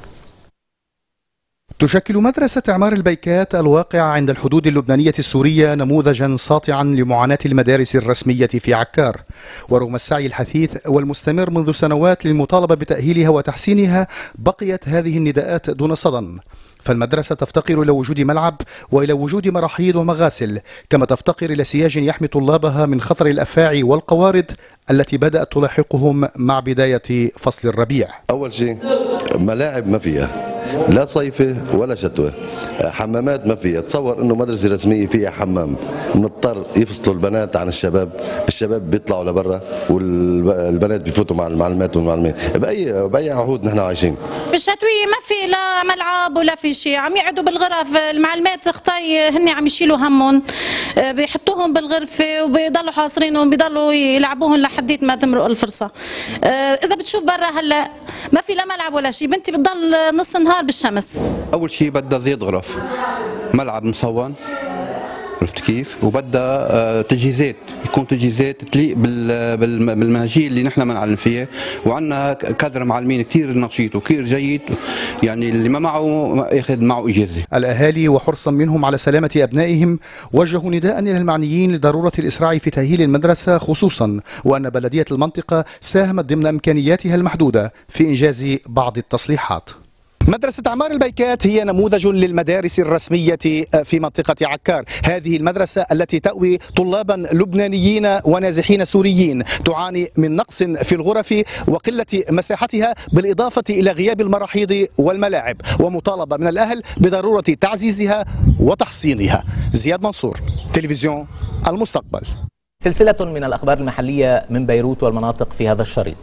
تشكل مدرسة أعمار البيكات الواقعة عند الحدود اللبنانية السورية نموذجا ساطعا لمعاناة المدارس الرسمية في عكار، ورغم السعي الحثيث والمستمر منذ سنوات للمطالبة بتأهيلها وتحسينها، بقيت هذه النداءات دون صدى. فالمدرسة تفتقر إلى وجود ملعب وإلى وجود مراحيض ومغاسل، كما تفتقر إلى سياج يحمي طلابها من خطر الأفاعي والقوارض التي بدأت تلاحقهم مع بداية فصل الربيع. أول شيء ملاعب ما فيها، لا صيفة ولا شتوى، حمامات ما فيها. تصور انه مدرسة رسمية فيها حمام، بنضطر يفصلوا البنات عن الشباب بيطلعوا لبرا والبنات بيفوتوا مع المعلمات والمعلمين. بأي عهود نحن عايشين؟ بالشتوية ما في لا ملعب ولا في شيء، عم يقعدوا بالغرف، المعلمات اختي هن عم يشيلوا همهم، بيحطوهم بالغرفة وبيضلوا حاصرينهم، بيضلوا يلعبوهم لحديت ما تمرق الفرصة. إذا بتشوف برا هلا ما في لا ملعب ولا شيء، بنتي بتضل نص نهار بالشمس. أول شيء بدها زيت غرف، ملعب مصون، عرفت كيف؟ وبدها تجهيزات، يكون تجهيزات تليق بالمناهجية اللي نحن بنعلم فيها، وعندنا كادر معلمين كثير نشيط وكثير جيد، يعني اللي ما معه ياخذ معه إجازة. الأهالي وحرصا منهم على سلامة أبنائهم وجهوا نداء إلى المعنيين لضرورة الإسراع في تأهيل المدرسة، خصوصا وأن بلدية المنطقة ساهمت ضمن إمكانياتها المحدودة في إنجاز بعض التصليحات. مدرسة عمار البيكات هي نموذج للمدارس الرسمية في منطقة عكار. هذه المدرسة التي تأوي طلابا لبنانيين ونازحين سوريين تعاني من نقص في الغرف وقلة مساحتها، بالإضافة إلى غياب المراحيض والملاعب، ومطالبة من الأهل بضرورة تعزيزها وتحصينها. زياد منصور، تلفزيون المستقبل. سلسلة من الأخبار المحلية من بيروت والمناطق في هذا الشريط.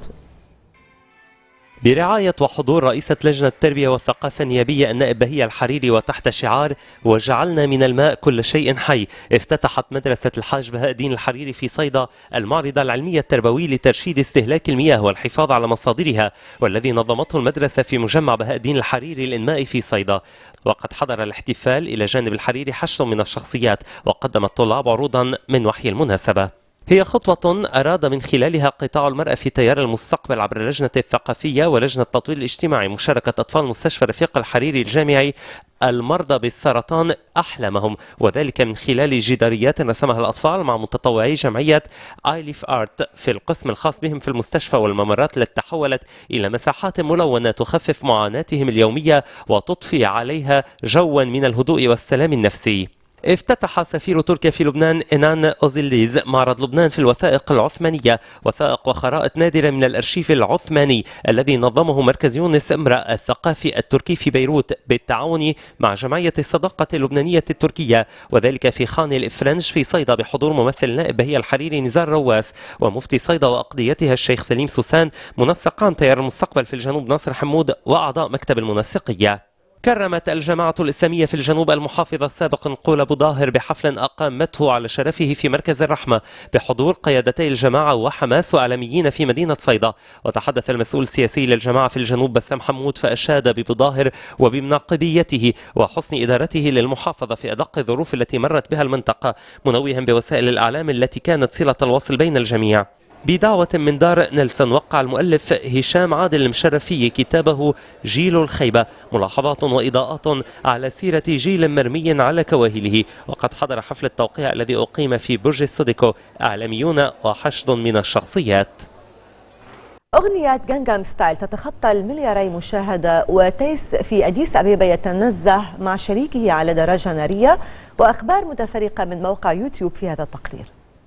برعاية وحضور رئيسة لجنة التربية والثقافة النيابية النائب بهية الحريري وتحت شعار وجعلنا من الماء كل شيء حي، افتتحت مدرسة الحاج بهاء الدين الحريري في صيدا المعرض العلمي التربوي لترشيد استهلاك المياه والحفاظ على مصادرها، والذي نظمته المدرسة في مجمع بهاء الدين الحريري للإنماء في صيدا. وقد حضر الاحتفال إلى جانب الحريري حشد من الشخصيات، وقدم الطلاب عروضا من وحي المناسبة. هي خطوة أراد من خلالها قطاع المرأة في تيار المستقبل عبر اللجنة الثقافية ولجنة التطوير الاجتماعي مشاركة أطفال مستشفى رفيق الحريري الجامعي المرضى بالسرطان أحلامهم، وذلك من خلال جداريات رسمها الأطفال مع متطوعي جمعية آيليف آرت في القسم الخاص بهم في المستشفى، والممرات التي تحولت إلى مساحات ملونة تخفف معاناتهم اليومية وتضفي عليها جوا من الهدوء والسلام النفسي. افتتح سفير تركيا في لبنان إنان أوزيليز معرض لبنان في الوثائق العثمانية، وثائق وخرائط نادرة من الأرشيف العثماني الذي نظمه مركز يونس امرأ الثقافي التركي في بيروت بالتعاون مع جمعية الصداقة اللبنانية التركية، وذلك في خان الإفرنج في صيدا بحضور ممثل النائب بهية الحريري نزار رواس ومفتي صيدا وأقضيتها الشيخ سليم سوسان، منسق عام تيار المستقبل في الجنوب ناصر حمود وأعضاء مكتب المنسقية. كرمت الجماعة الإسلامية في الجنوب المحافظ السابق نقول أبو ظاهر بحفل أقامته على شرفه في مركز الرحمة بحضور قيادتي الجماعة وحماس وإعلاميين في مدينة صيدا. وتحدث المسؤول السياسي للجماعة في الجنوب بسام حمود فأشاد بأبو ظاهر وبمناقبيته وحسن إدارته للمحافظة في أدق الظروف التي مرت بها المنطقة، منوها بوسائل الإعلام التي كانت صلة الوصل بين الجميع. بدعوة من دار نيلسون وقع المؤلف هشام عادل المشرفي كتابه جيل الخيبة، ملاحظات وإضاءات على سيرة جيل مرمي على كواهله. وقد حضر حفل التوقيع الذي أقيم في برج السوديكو إعلاميون وحشد من الشخصيات. أغنية غانغام ستايل تتخطى الملياري مشاهدة، وتيس في أديس أبيبة يتنزه مع شريكه على دراجة نارية، وأخبار متفرقة من موقع يوتيوب في هذا التقرير.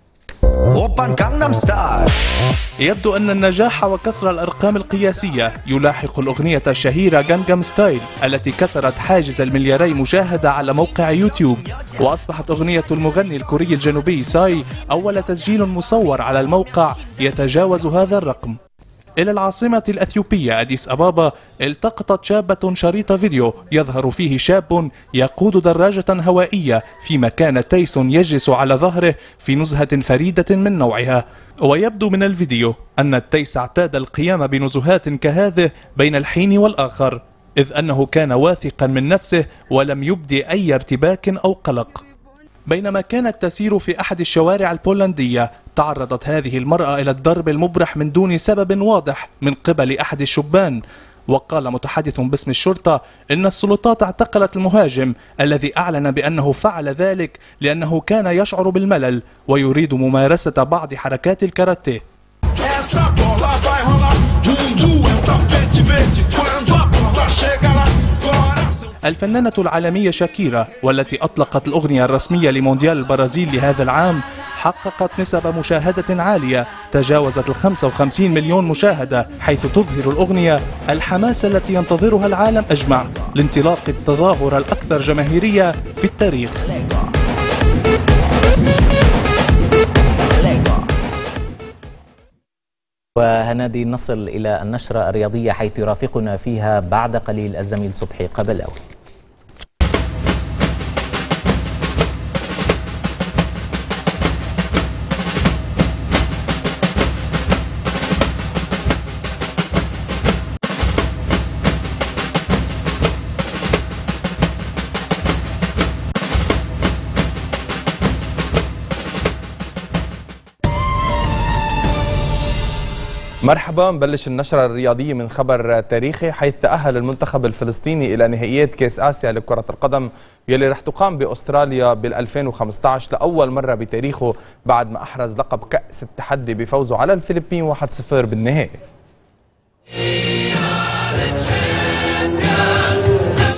يبدو أن النجاح وكسر الأرقام القياسية يلاحق الأغنية الشهيرة غانغام ستايل التي كسرت حاجز الملياري مشاهدة على موقع يوتيوب، وأصبحت أغنية المغني الكوري الجنوبي ساي أول تسجيل مصور على الموقع يتجاوز هذا الرقم. إلى العاصمة الأثيوبية أديس أبابا التقطت شابة شريط فيديو يظهر فيه شاب يقود دراجة هوائية فيما كان تيس يجلس على ظهره في نزهة فريدة من نوعها. ويبدو من الفيديو أن التيس اعتاد القيام بنزهات كهذه بين الحين والآخر، إذ أنه كان واثقا من نفسه ولم يبدي أي ارتباك أو قلق. بينما كانت تسير في أحد الشوارع البولندية تعرضت هذه المرأة إلى الضرب المبرح من دون سبب واضح من قبل أحد الشبان. وقال متحدث باسم الشرطة إن السلطات اعتقلت المهاجم الذي أعلن بأنه فعل ذلك لأنه كان يشعر بالملل ويريد ممارسة بعض حركات الكاراتيه. الفنانة العالمية شاكيرا والتي أطلقت الأغنية الرسمية لمونديال البرازيل لهذا العام حققت نسب مشاهدة عالية تجاوزت 55 مليون مشاهدة، حيث تظهر الأغنية الحماس التي ينتظرها العالم أجمع لانطلاق التظاهرة الأكثر جماهيرية في التاريخ. وهنادي نصل إلى النشرة الرياضية حيث يرافقنا فيها بعد قليل الزميل صبحي قبلاوي. مرحبا. نبلش النشرة الرياضية من خبر تاريخي، حيث تأهل المنتخب الفلسطيني إلى نهائيات كأس آسيا لكرة القدم يلي رح تقام بأستراليا بال2015 لأول مرة بتاريخه بعد ما أحرز لقب كأس التحدي بفوزه على الفلبين 1-0 بالنهائي.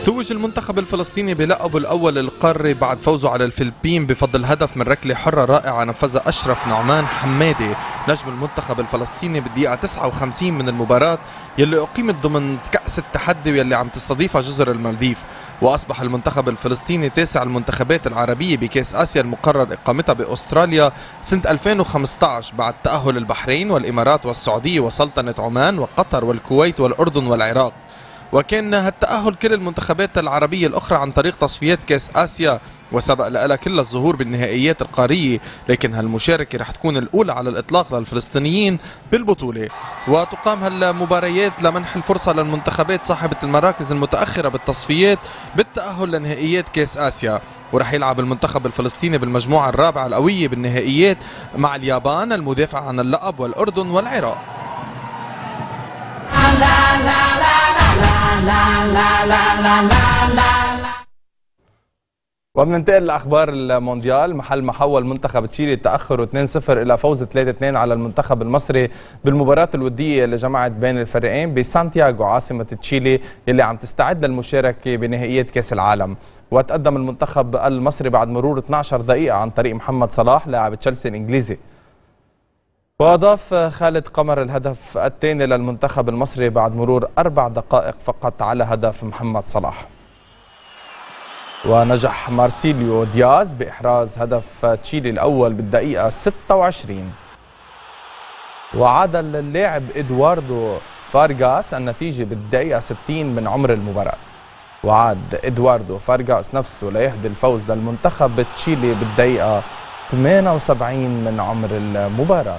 توج المنتخب الفلسطيني بلقبه الأول القاري بعد فوزه على الفلبين بفضل هدف من ركلة حرة رائعة نفذها أشرف نعمان حمادي نجم المنتخب الفلسطيني بالدقيقة 59 من المباراة يلي أقيمت ضمن كأس التحدي واللي عم تستضيفها جزر المالديف. وأصبح المنتخب الفلسطيني تاسع المنتخبات العربية بكأس آسيا المقرر إقامتها بأستراليا سنة 2015 بعد تأهل البحرين والإمارات والسعودية وسلطنة عمان وقطر والكويت والأردن والعراق. وكان هالتأهل كل المنتخبات العربية الأخرى عن طريق تصفيات كأس آسيا وسبق لها كل الظهور بالنهائيات القارية، لكن هالمشاركة رح تكون الأولى على الإطلاق للفلسطينيين بالبطولة. وتقام هالمباريات لمنح الفرصة للمنتخبات صاحبة المراكز المتأخرة بالتصفيات بالتأهل لنهائيات كأس آسيا. ورح يلعب المنتخب الفلسطيني بالمجموعة الرابعة القوية بالنهائيات مع اليابان المدافع عن اللقب والأردن والعراق. وبننتقل لاخبار المونديال. محل ما حول منتخب تشيلي تاخره 2-0 الى فوز 3-2 على المنتخب المصري بالمباراه الوديه اللي جمعت بين الفريقين بسانتياغو عاصمه تشيلي اللي عم تستعد للمشاركه بنهائيات كاس العالم. وتقدم المنتخب المصري بعد مرور 12 دقيقه عن طريق محمد صلاح لاعب تشيلسي الانجليزي. وأضاف خالد قمر الهدف الثاني للمنتخب المصري بعد مرور 4 دقائق فقط على هدف محمد صلاح. ونجح مارسيليو دياز بإحراز هدف تشيلي الأول بالدقيقة 26. وعادل اللاعب إدواردو فارغاس النتيجة بالدقيقة 60 من عمر المباراة. وعاد إدواردو فارغاس نفسه ليهدي الفوز للمنتخب تشيلي بالدقيقة 78 من عمر المباراة.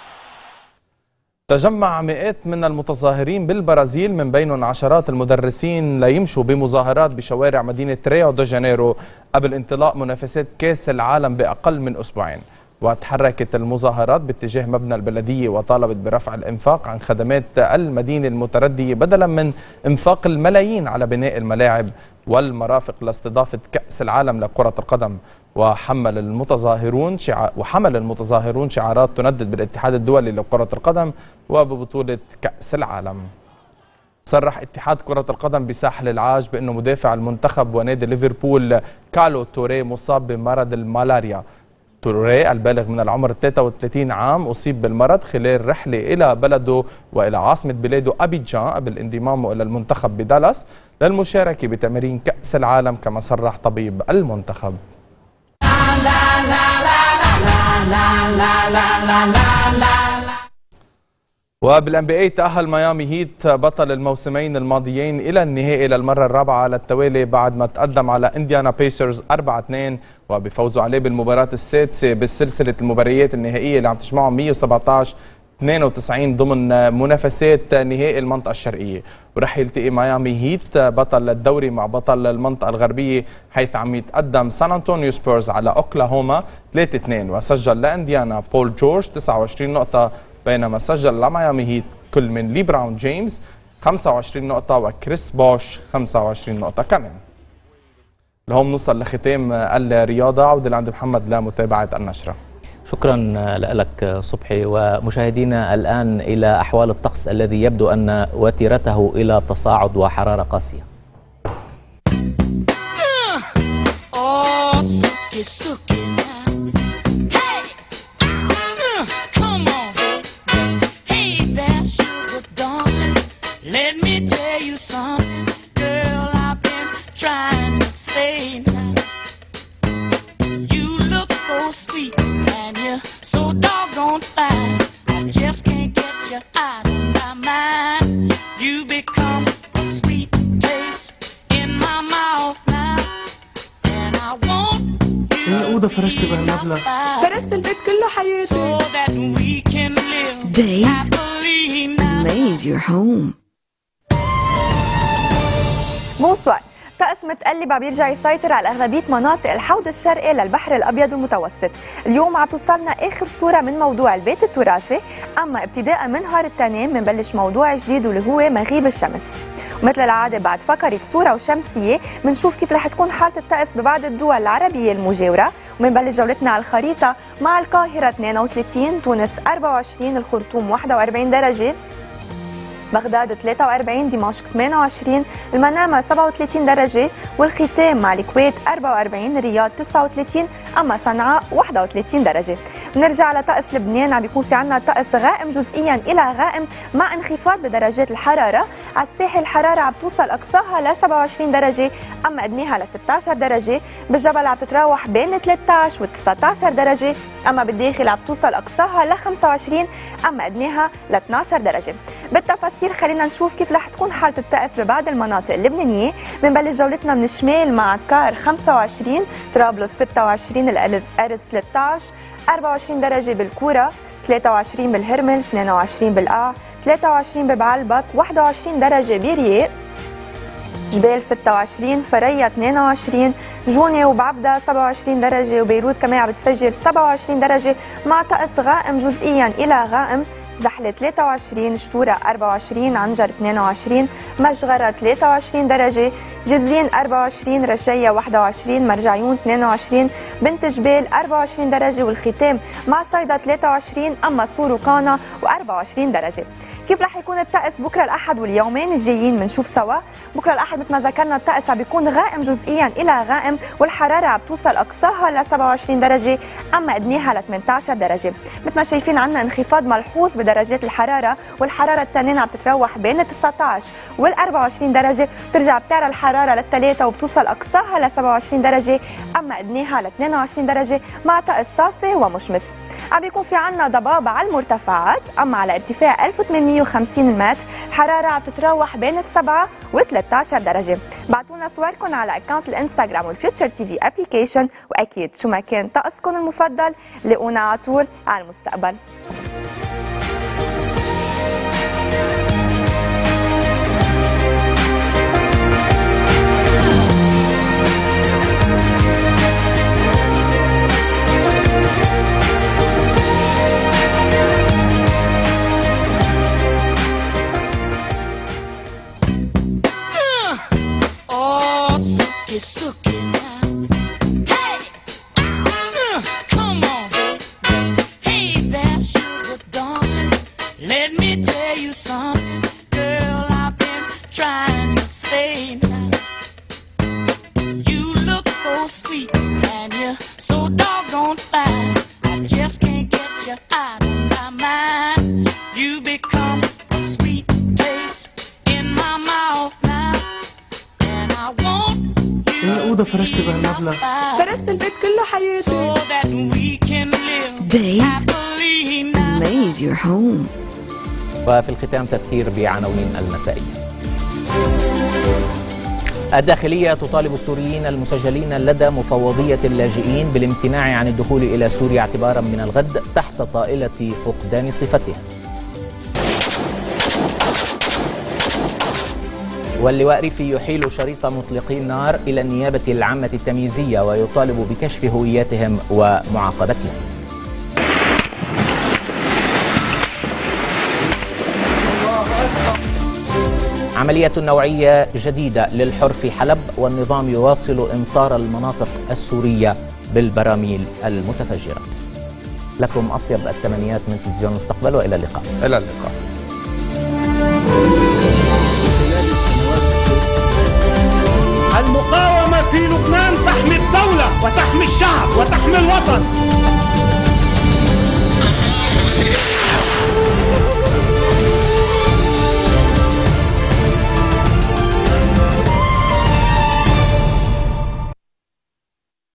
تجمع مئات من المتظاهرين بالبرازيل من بينهم عشرات المدرسين ليمشوا بمظاهرات بشوارع مدينة ريو دي جانيرو قبل انطلاق منافسات كأس العالم بأقل من أسبوعين. وتحركت المظاهرات باتجاه مبنى البلدية وطالبت برفع الإنفاق عن خدمات المدينة المتردية بدلا من إنفاق الملايين على بناء الملاعب والمرافق لاستضافة كأس العالم لكرة القدم. وحمل المتظاهرون شعارات تندد بالاتحاد الدولي لكرة القدم وببطولة كأس العالم. صرح اتحاد كرة القدم بساحل العاج بأنه مدافع المنتخب ونادي ليفربول كالو توري مصاب بمرض الملاريا. توري البالغ من العمر 33 عام أصيب بالمرض خلال رحلة إلى بلده وإلى عاصمة بلاده أبيجان قبل انضمامه إلى المنتخب بدالاس للمشاركة بتمارين كأس العالم كما صرح طبيب المنتخب. وبالNBA تأهل ميامي هيت بطل الموسمين الماضيين إلى النهائي للمرة الرابعة على التوالي بعد ما تقدم على إنديانا بيسرز 4-2 وبفوزوا عليه بالمباراة السادسة بالسلسلة المباريات النهائية اللي عم تجمعهم 117-92 ضمن منافسات نهائي المنطقة الشرقية. ورح يلتقي ميامي هيت بطل الدوري مع بطل المنطقة الغربية حيث عم يتقدم سان أنطونيو سبيرز على أوكلاهوما 3-2 وسجل لإنديانا بول جورج 29 نقطة بينما سجل لميامي هيت كل من لي براون جيمس 25 نقطة وكريس بوش 25 نقطة كمان. لهم نوصل لختام الرياضة. عودة لعند محمد لمتابعة النشرة. شكرا لك صبحي. ومشاهدينا الآن إلى أحوال الطقس الذي يبدو أن وتيرته إلى تصاعد وحرارة قاسية. الأوضة فرشت بهالمبلغ، فرشت البيت كله حياتي. Days Maze your home. بونسوار. طقس متقلب عم يرجع يسيطر على أغلبية مناطق الحوض الشرقي للبحر الأبيض المتوسط. اليوم عم توصلنا آخر صورة من موضوع البيت التراثي، أما ابتداء من نهار التنين بنبلش موضوع جديد واللي هو مغيب الشمس. ومثل العادة بعد فقرة صورة وشمسية بنشوف كيف رح تكون حالة الطقس ببعض الدول العربية المجاورة، وبنبلش جولتنا على الخريطة مع القاهرة 32، تونس 24، الخرطوم 41 درجة، بغداد 43، دمشق 28، المنامة 37 درجة، والختام مع الكويت 44، الرياض 39، أما صنعاء 31 درجة. بنرجع لطقس لبنان، عم بيكون في عنا طقس غائم جزئيا إلى غائم مع انخفاض بدرجات الحرارة. على الساحل الحرارة عم توصل أقصاها ل 27 درجة، أما أدناها ل 16 درجة. بالجبل عم تتراوح بين 13 و 19 درجة، أما بالداخل عم توصل أقصاها ل 25، أما أدناها ل 12 درجة. بالتفاصيل خلينا نشوف كيف رح تكون حالة الطقس ببعض المناطق اللبنانية. بنبلش جولتنا من الشمال مع عكار 25، طرابلس 26، الأرز 13، 24 درجة بالكورة، 23 بالهرمل، 22 بالقاع، 23 ببعلبك، 21 درجة برياق، جبال 26، فريا 22، جوني وبعبدة 27 درجة، وبيروت كمان عم بتسجل 27 درجة مع طقس غائم جزئيا إلى غائم. زحلة 23، شتورة 24، عنجر 22، مشغرة 23 درجة، جزين 24، رشية 21، مرجعيون 22، بنت جبال 24 درجة، والختام مع صيدا 23، أما صور وقانا و24 درجة. كيف رح يكون الطقس بكرة الأحد واليومين الجايين بنشوف سوا. بكرة الأحد مثل ما ذكرنا الطقس عم بيكون غائم جزئيا إلى غائم، والحرارة عم توصل أقصاها ل 27 درجة، أما أدناها ل 18 درجة. مثل ما شايفين عنا انخفاض ملحوظ بدرجات الحرارة، والحرارة التنين عم تتراوح بين 19 وال 24 درجة، بترجع بتعلى الحرارة للثلاثة وبتوصل أقصاها ل 27 درجة، أما أدناها ل 22 درجة مع طقس صافي ومشمس. عم بيكون في عنا ضباب على المرتفعات، أما على ارتفاع 1850 متر الحرارة عم تتراوح بين 7 و 13 درجة. بعتونا صوركم على أكاونت الانستغرام والفيوتشر تي في ابليكيشن، وأكيد شو ما كان طقسكم المفضل لاقونا على طول على المستقبل. Suki now. Hey, come on, baby. Hey there, sugar darlings. Let me tell you something, girl. I've been trying to say now. You look so sweet and you're so doggone fine. I just can't get you out of my mind. You become a sweet taste in my mouth now, and I want. الأوضة فرشت بهالمبلغ. فرشت البيت كله حياتي. So that we can live happily now. Amaze your home. وفي الختام تذكير بعناوين المسائية. الداخلية تطالب السوريين المسجلين لدى مفوضية اللاجئين بالامتناع عن الدخول إلى سوريا اعتبارا من الغد تحت طائلة فقدان صفتها. واللواء ريفي يحيل شريط مطلقي النار إلى النيابة العامة التمييزية ويطالب بكشف هوياتهم ومعاقبتهم. عملية نوعية جديدة للحر في حلب، والنظام يواصل إمطار المناطق السورية بالبراميل المتفجرة. لكم أطيب التمنيات من تلفزيون المستقبل، وإلى اللقاء. إلى اللقاء. المقاومة في لبنان تحمي الدولة وتحمي الشعب وتحمي الوطن.